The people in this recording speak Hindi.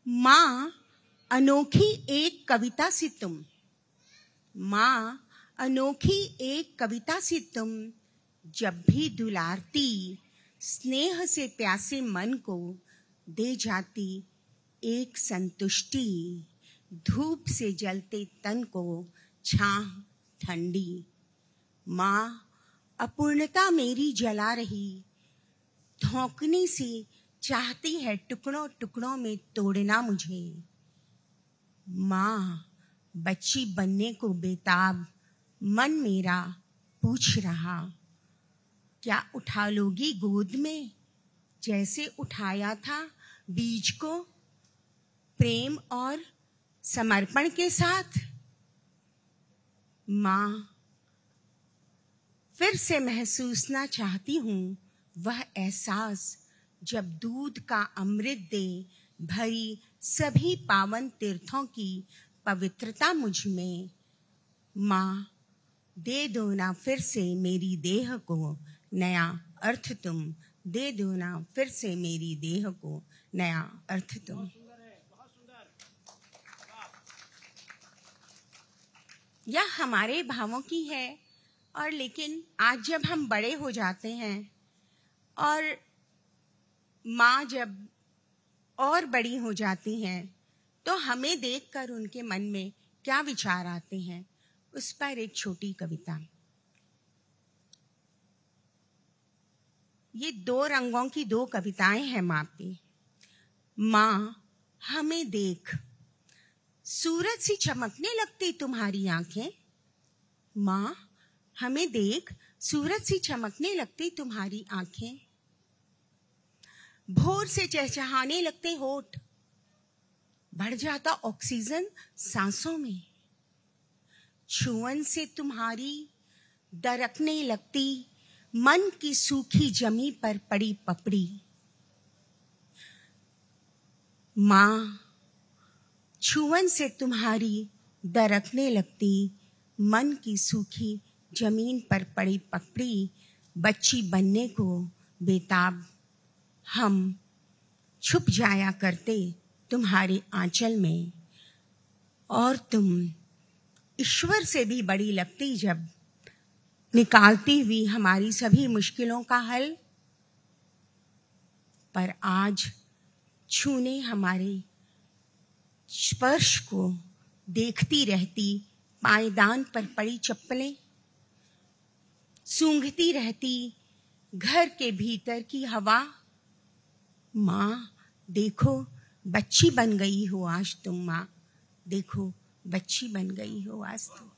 माँ अनोखी एक कविता सी तुम, माँ अनोखी एक कविता सी तुम, जब भी दुलारती स्नेह से प्यासे मन को दे जाती एक संतुष्टि, धूप से जलते तन को छाह ठंडी। माँ अपूर्णता मेरी जला रही, धोंकने से चाहती है टुकड़ों टुकड़ों में तोड़ना मुझे। माँ बच्ची बनने को बेताब मन मेरा पूछ रहा, क्या उठा लोगी गोद में जैसे उठाया था बीज को, प्रेम और समर्पण के साथ। माँ फिर से महसूस ना चाहती हूँ वह एहसास, जब दूध का अमृत दे भरी सभी पावन तीर्थों की पवित्रता मुझ में। माँ दे दो ना फिर से मेरी देह को नया अर्थ तुम, दे दो ना फिर से मेरी देह को नया अर्थ तुम। यह हमारे भावों की है, और लेकिन आज जब हम बड़े हो जाते हैं और माँ जब और बड़ी हो जाती हैं, तो हमें देखकर उनके मन में क्या विचार आते हैं, उस पर एक छोटी कविता। ये दो रंगों की दो कविताएं हैं माँ पे। माँ हमें देख, सूरज सी चमकने लगती तुम्हारी आंखें। माँ हमें देख, सूरज सी चमकने लगती तुम्हारी आंखें। भोर से चहचहाने लगते होठ, बढ़ जाता ऑक्सीजन सांसों में। छुअन से तुम्हारी दरकने लगती मन की सूखी जमी पर पड़ी पपड़ी। माँ छुअन से तुम्हारी दरकने लगती मन की सूखी जमीन पर पड़ी पपड़ी। बच्ची बनने को बेताब हम छुप जाया करते तुम्हारे आंचल में, और तुम ईश्वर से भी बड़ी लगती जब निकालती हुई हमारी सभी मुश्किलों का हल। पर आज छूने हमारे स्पर्श को देखती रहती पायदान पर पड़ी चप्पलें, सूंघती रहती घर के भीतर की हवा। माँ देखो बच्ची बन गई हो आज तुम, माँ देखो बच्ची बन गई हो आज तुम।